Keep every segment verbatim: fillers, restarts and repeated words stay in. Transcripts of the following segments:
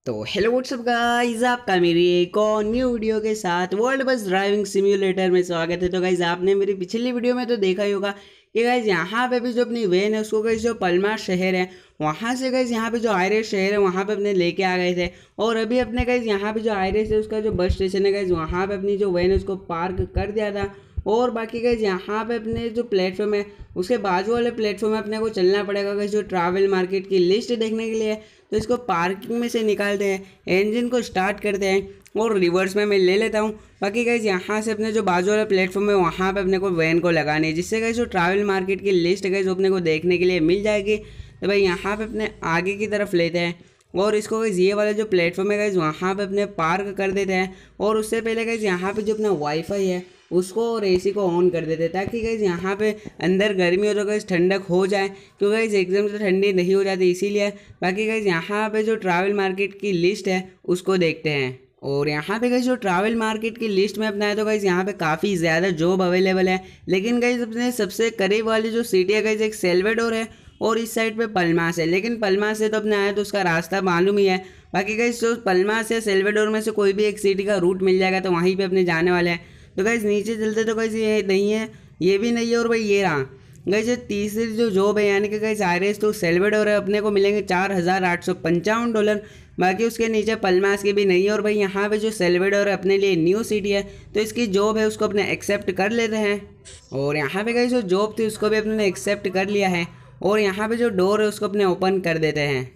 तो hello what's up guys, आपका मेरी एक और न्यू वीडियो के साथ वर्ल्ड बस ड्राइविंग सिम्युलेटर में स्वागत है। तो गाइस, आपने मेरी पिछली वीडियो में तो देखा ही होगा कि गाइस यहाँ पे भी जो अपनी वैन है उसको गाइस जो पलमा शहर है वहाँ से गाइस यहाँ पे जो आयरिश शहर है वहाँ पे अपने लेके आ गए थे। और अभी अपने गाइस यहाँ पे जो आयरिश है उसका जो बस स्टेशन है गाइस वहाँ पे अपनी जो वैन है उसको पार्क कर दिया था। और बाकी गाइस यहाँ पे अपने जो प्लेटफॉर्म है उसके बाजू वाले प्लेटफॉर्म में अपने को चलना पड़ेगा गाइस जो ट्रैवल मार्केट की लिस्ट देखने के लिए। तो इसको पार्किंग में से निकालते हैं, इंजन को स्टार्ट करते हैं और रिवर्स में मैं ले लेता हूँ। बाकी गाइस यहाँ से अपने जो बाजू वाला प्लेटफॉर्म है वहाँ पे अपने को वैन को लगानी है, जिससे गाइस जो ट्रैवल मार्केट की लिस्ट गाइस अपने को देखने के लिए मिल जाएगी। तो भाई यहाँ पे अपने आगे की तरफ लेते हैं और इसको गाइस ये वाला जो प्लेटफॉर्म है गाइस वहाँ पे अपने पार्क कर देते हैं। और उससे पहले गाइस यहाँ पे जो अपना वाईफाई है उसको और एसी को ऑन कर देते हैं, ताकि गाइस यहाँ पे अंदर गर्मी हो तो गाइस ठंडक हो जाए, क्योंकि गाइस एकदम से ठंडी नहीं हो जाती इसीलिए। बाकी गाइस यहाँ पे जो ट्रैवल मार्केट की लिस्ट है उसको देखते हैं। और यहाँ पे गाइस जो ट्रैवल मार्केट की लिस्ट में अपना है तो गाइस यहाँ पे काफ़ी ज़्यादा जॉब अवेलेबल है, लेकिन गाइस अपने सबसे करीब वाली जो सिटी है गाइस एक सेल्वेडोर है और इस साइड पे पलमास है। लेकिन पलमास से तो अपने आया तो उसका रास्ता मालूम ही है। बाकी गाइस जो पलमास या सेल्वेडोर में से कोई भी एक सिटी का रूट मिल जाएगा तो वहीं पे अपने जाने वाले हैं। तो गाइस नीचे चलते तो गाइस ये नहीं है, ये भी नहीं है, और भाई ये रहा गाइस ये तीसरी जो जॉब है यानी कि गाइस आयरिश तो सेल्वेडोर है, अपने को मिलेंगे चार हज़ार आठ सौ पंचावन डॉलर। बाकी उसके नीचे पलमास की भी नहीं है। और भाई यहाँ पे जो सेल्वेडोर है अपने लिए न्यू सिटी है तो इसकी जॉब है उसको अपने एक्सेप्ट कर लेते हैं। और यहाँ पे गाइस जो जॉब थी उसको भी अपने एक्सेप्ट कर लिया है। और यहाँ पे जो डोर है उसको अपने ओपन कर देते हैं।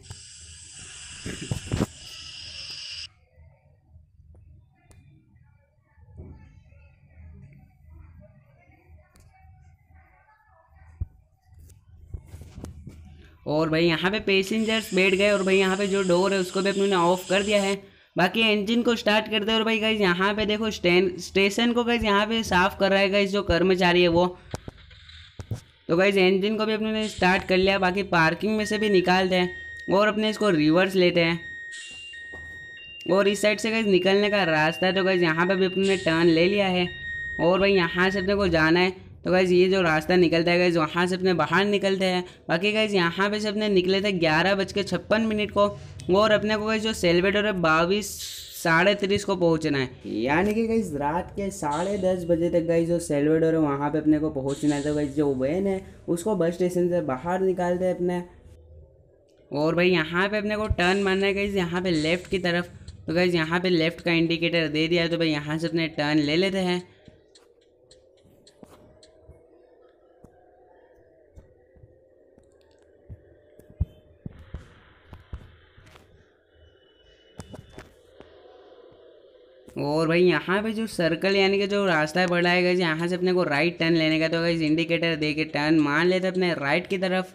और भाई यहाँ पे पैसेंजर्स बैठ गए और भाई यहाँ पे जो डोर है उसको भी अपने ऑफ कर दिया है। बाकी इंजन को स्टार्ट करते हैं और भाई गाइस यहाँ पे देखो स्टेन स्टेशन को गाइस यहाँ पे साफ कर रहा है गाइस जो कर्मचारी है वो। तो गाइस इंजन को भी अपने स्टार्ट कर लिया। बाकी पार्किंग में से भी निकालते हैं और अपने इसको रिवर्स लेते हैं। और इस साइड से गाइस निकलने का रास्ता है तो गाइस यहाँ पे भी अपने टर्न ले लिया है। और भाई यहाँ से अपने को जाना है तो गाइस ये जो रास्ता निकलता है गाइस वहाँ से अपने बाहर निकलते हैं। बाकी गाइस यहाँ पे से अपने निकले थे ग्यारह बज के छप्पन मिनट को और अपने को गाइस जो सेल्वेडोर है बाईस साढ़े तीस को पहुँचना है, यानी कि गाइस रात के साढ़े दस बजे तक गाइस जो सेल्वेडोर है वहाँ पे अपने को पहुँचना है। तो गाइस जो वैन है उसको बस स्टेशन से बाहर निकालते हैं अपने। और भाई यहाँ पे अपने को टर्न मारना है गाइस यहाँ पे लेफ़्ट की तरफ। तो गाइस यहाँ पे लेफ़्ट का इंडिकेटर दे दिया है तो भाई यहाँ से अपने टर्न ले लेते हैं। और भाई यहाँ पे जो सर्कल यानी कि जो रास्ता बढ़ा है गाइस यहाँ से अपने को राइट टर्न लेने का। तो गाइस इंडिकेटर दे के टर्न मान लेते अपने राइट की तरफ।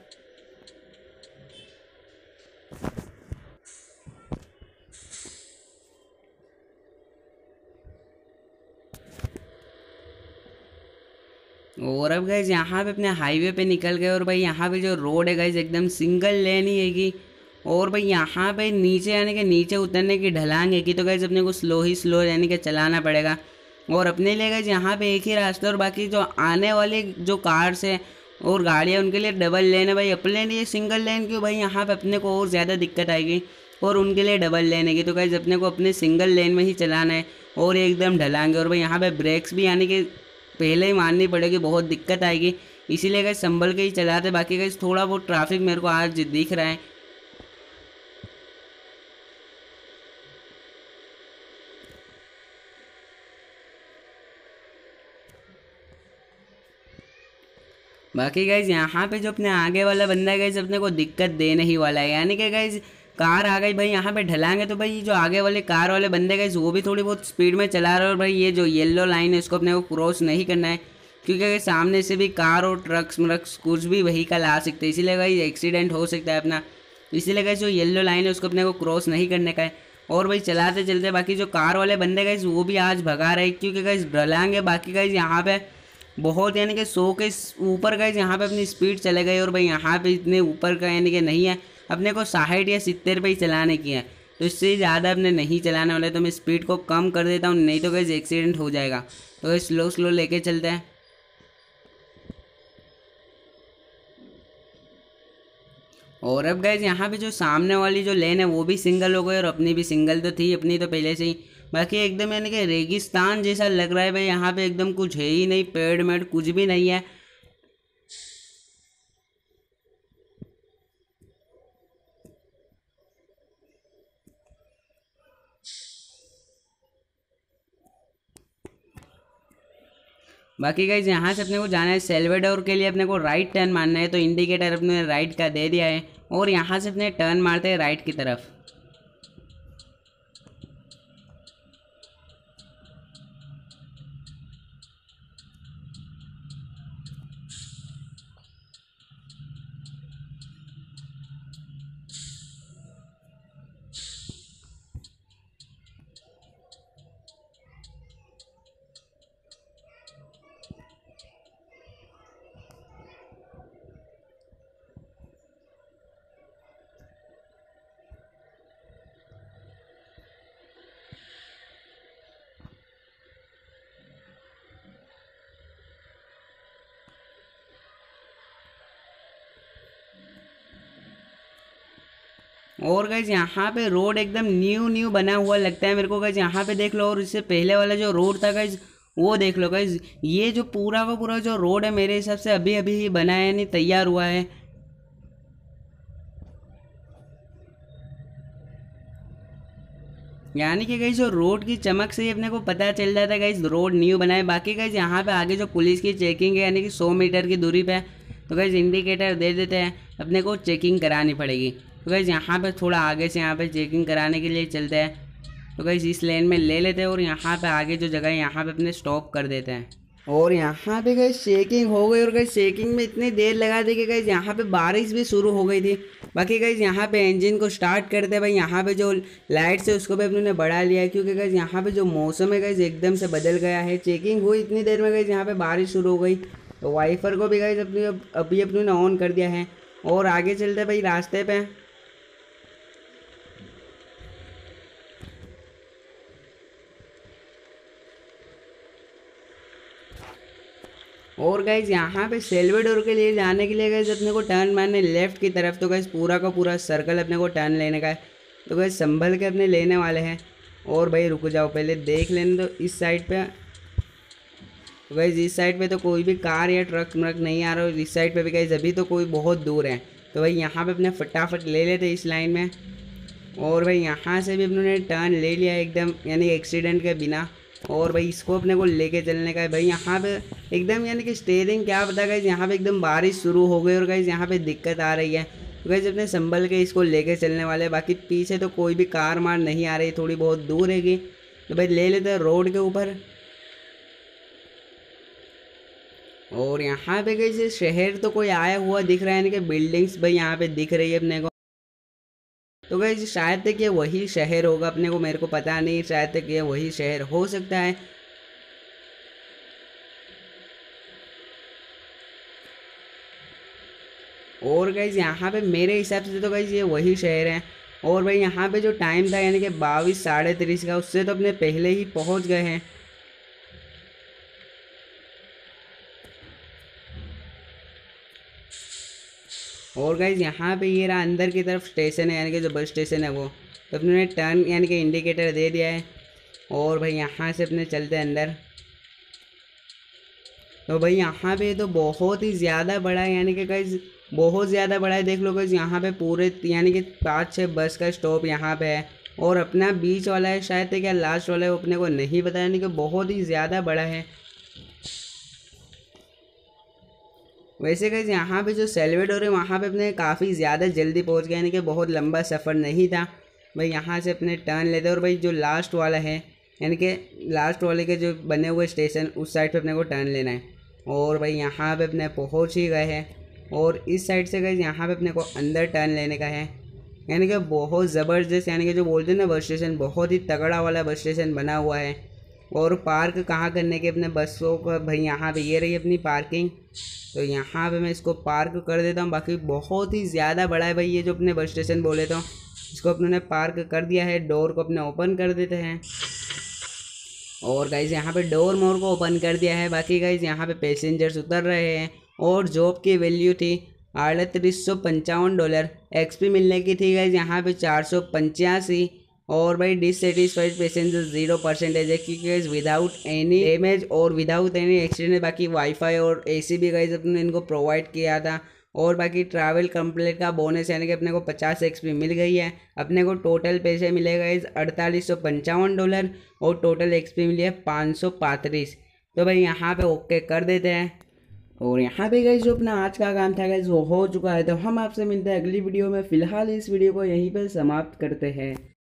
और अब गाइस यहाँ पे अपने हाईवे पे निकल गए और भाई यहाँ पे जो रोड है गाइस एकदम सिंगल लेन ही हैगी। और भाई यहाँ पे नीचे यानी कि नीचे उतरने की ढलान हैगी तो गाइस अपने को स्लो ही स्लो यानी कि चलाना पड़ेगा। और अपने लिए गाइस यहाँ पे एक ही रास्ता और बाकी जो आने वाले जो कार्स है और गाड़ियाँ उनके लिए डबल लेन है। भाई अपने लिए सिंगल लेन क्यों, भाई यहाँ पे अपने को और ज़्यादा दिक्कत आएगी और उनके लिए डबल लेन हैगी। तो गाइस अपने को अपने सिंगल लेन में ही चलाना है और एकदम ढलाएंगे। और भाई यहाँ पे ब्रेक्स भी यानी कि पहले ही माननी पड़ेगी, बहुत दिक्कत आएगी, इसीलिए गाइस संभल के ही चलाते। बाकी गाइस थोड़ा बहुत ट्रैफिक मेरे को आज दिख रहा है। बाकी गाइज यहाँ पे जो अपने आगे वाला बंदा है गाइज अपने को दिक्कत देने ही वाला है, यानी कि गाइज कार आ गई भाई यहाँ पे ढलाएंगे तो भाई जो आगे वाले कार वाले बंदे गाइज वो भी थोड़ी बहुत स्पीड में चला रहे हैं। और भाई ये जो येलो लाइन है इसको अपने को क्रॉस नहीं करना है, क्योंकि सामने से भी कार और ट्रक्स मरक्स कुछ भी व्हीकल आ सकते हैं, इसीलिए गाइज एक्सीडेंट हो सकता है अपना। इसीलिए गाइज जो येलो लाइन है उसको अपने को क्रॉस नहीं करने का है। और भाई चलाते चलते बाकी जो कार वाले बंदे गाइज वो भी आज भगा रहे हैं, क्योंकि गाइज ढलाएंगे। बाकी गाइज यहाँ पे बहुत यानी कि सौ के ऊपर गाइज यहाँ पे अपनी स्पीड चले गई और भाई यहाँ पे इतने ऊपर का यानी कि नहीं है, अपने को साठ या सितर पे ही चलाने की है। तो इससे ज़्यादा अपने नहीं चलाने वाले, तो मैं स्पीड को कम कर देता हूँ, नहीं तो गाइज एक्सीडेंट हो जाएगा। तो स्लो स्लो लेके चलते हैं। और अब गाइज यहाँ पे जो सामने वाली जो लेन है वो भी सिंगल हो गई और अपनी भी सिंगल तो थी अपनी तो पहले से ही। बाकी एकदम यानी कि रेगिस्तान जैसा लग रहा है भाई, यहाँ पे एकदम कुछ है ही नहीं, पेड़ मेड़ कुछ भी नहीं है। बाकी गाइज यहाँ से अपने को जाना है सेल्वेडोर के लिए, अपने को राइट टर्न मारना है, तो इंडिकेटर अपने राइट का दे दिया है और यहाँ से अपने टर्न मारते हैं राइट की तरफ। और गाइज यहाँ पे रोड एकदम न्यू न्यू बना हुआ लगता है मेरे को गाइज, यहाँ पे देख लो। और इससे पहले वाला जो रोड था गाइज वो देख लो गाइज, ये जो पूरा का पूरा जो रोड है मेरे हिसाब से अभी अभी ही बना है, नहीं तैयार हुआ है। यानी कि गाइज जो रोड की चमक से ही अपने को पता चल जाता है गाइज रोड न्यू बना है। बाकी गाइज यहाँ पे आगे जो पुलिस की चेकिंग है यानी कि सौ मीटर की दूरी पे, तो गाइज इंडिकेटर दे देते हैं, अपने को चेकिंग करानी पड़ेगी। तो गाइज यहाँ पे थोड़ा आगे से यहाँ पे चेकिंग कराने के लिए चलते हैं, तो गाइज इस लेन में ले लेते हैं और यहाँ पे आगे जो जगह है यहाँ पे अपने स्टॉप कर देते हैं। और यहाँ पे गाइज चेकिंग हो गई और गाइज चेकिंग में इतनी देर लगा दी कि गाइज यहाँ पे बारिश भी शुरू हो गई थी। बाकी गाइज यहाँ पे इंजन को स्टार्ट करते हैं भाई, यहाँ पे जो लाइट्स है उसको भी अपने ने बढ़ा लिया है क्योंकि गाइज यहाँ पे जो मौसम है गाइज एकदम से बदल गया है। चेकिंग हुई इतनी देर में गाइज यहाँ पे बारिश शुरू हो गई, तो वाइफर को भी गाइज अपनी अभी अपने ने ऑन कर दिया है और आगे चलते हैं भाई रास्ते पे। और गाइज यहाँ पे सेल्वेडोर के लिए जाने के लिए गाइज अपने को टर्न मारने लेफ्ट की तरफ, तो गाइज पूरा का पूरा सर्कल अपने को टर्न लेने का है, तो गाइज संभल के अपने लेने वाले हैं। और भाई रुक जाओ पहले देख लेने तो इस साइड पे, तो गाइज इस साइड पे तो कोई भी कार या ट्रक व्रक नहीं आ रहा है, इस साइड पे भी गाइज अभी तो कोई बहुत दूर है, तो भाई यहाँ पे अपने फटाफट ले लेते इस लाइन में। और भाई यहाँ से भी अपने टर्न ले लिया एकदम यानी एक्सीडेंट के बिना, और भाई इसको अपने को लेके चलने का है। भाई यहाँ पे एकदम यानी कि स्टेयरिंग क्या पता गाइज यहाँ पे एकदम बारिश शुरू हो गई और गाइज यहाँ पे दिक्कत आ रही है, तो गाइज अपने संभल के इसको लेके चलने वाले हैं। बाकी पीछे तो कोई भी कार मार नहीं आ रही, थोड़ी बहुत दूर रहेगी, तो भाई ले लेते हैं रोड के ऊपर। और यहाँ पे गाइज शहर तो कोई आया हुआ दिख रहा है, यानी कि बिल्डिंग्स भाई यहाँ पे दिख रही है अपने को, तो गाइज शायद तक ये वही शहर होगा, अपने को मेरे को पता नहीं, शायद तक ये वही शहर हो सकता है। और गाइज यहाँ पे मेरे हिसाब से तो गाइज ये वही शहर है। और भाई यहाँ पे जो टाइम था यानी कि बाईस साढ़े तीस का, उससे तो अपने पहले ही पहुँच गए हैं। और गाइज यहाँ पे ये रहा अंदर की तरफ स्टेशन है, यानी कि जो बस स्टेशन है वो, तो अपने टर्न यानी कि इंडिकेटर दे दिया है। और भाई यहाँ से अपने चलते हैं अंदर, तो भाई यहाँ पे तो बहुत ही ज़्यादा बड़ा है, यानी कि गाइज बहुत ज़्यादा बड़ा है। देख लो गाइज यहाँ पे पूरे यानी कि पाँच छः बस का स्टॉप यहाँ पे है, और अपना बीच वाला है शायद से क्या लास्ट वाला है वो अपने को नहीं पता, यानी कि बहुत ही ज़्यादा बड़ा है। वैसे गाइज यहाँ पे जो सेल्वेडोर है वहाँ पे अपने काफ़ी ज़्यादा जल्दी पहुँच गए, यानी कि बहुत लंबा सफ़र नहीं था। भाई यहाँ से अपने टर्न लेते हैं और भाई जो लास्ट वाला है यानी कि लास्ट वाले के जो बने हुए स्टेशन उस साइड पे अपने को टर्न लेना है। और भाई यहाँ पे अपने पहुँच ही गए हैं, और इस साइड से गाइज यहाँ पे अपने को अंदर टर्न लेने का है, यानी कि बहुत ज़बरदस्त यानी कि जो बोलते हैं ना बस स्टेशन, बहुत ही तगड़ा वाला बस स्टेशन बना हुआ है। और पार्क कहाँ करने के अपने बसों का, भाई यहाँ पे ये रही अपनी पार्किंग, तो यहाँ पे मैं इसको पार्क कर देता हूँ। बाकी बहुत ही ज़्यादा बड़ा है भाई ये जो अपने बस स्टेशन बोले, तो इसको अपने ने पार्क कर दिया है। डोर को अपने ओपन कर देते हैं, और गाइज यहाँ पे डोर मोर को ओपन कर दिया है। बाकी गाइज यहाँ पे पैसेंजर्स उतर रहे हैं, और जॉब की वैल्यू थी अड़तीस सौ पंचावन डॉलर। एक्सपी मिलने की थी गाइज यहाँ पे चार सौ पंचासी। और भाई डिससेटिस्फाइड पैसेंजर जीरो परसेंटेज है क्योंकि गाइज विदाउट एनी डैमेज और विदाउट एनी एक्सीडेंट। बाकी वाईफाई और एसी भी गाइज अपने इनको प्रोवाइड किया था। और बाकी ट्रैवल कंप्लीट का बोनस यानी कि अपने को पचास एक्सपी मिल गई है। अपने को टोटल पैसे मिलेगा इस अड़तालीस सौ पंचावन डॉलर और टोटल एक्सपी मिली है पाँच सौ पैंतीस। तो भाई यहाँ पे ओके कर देते हैं। और यहाँ पे गाइज जो अपना आज का काम था गाइज वो हो चुका है। तो हम आपसे मिलते हैं अगली वीडियो में। फिलहाल इस वीडियो को यहीं पर समाप्त करते हैं।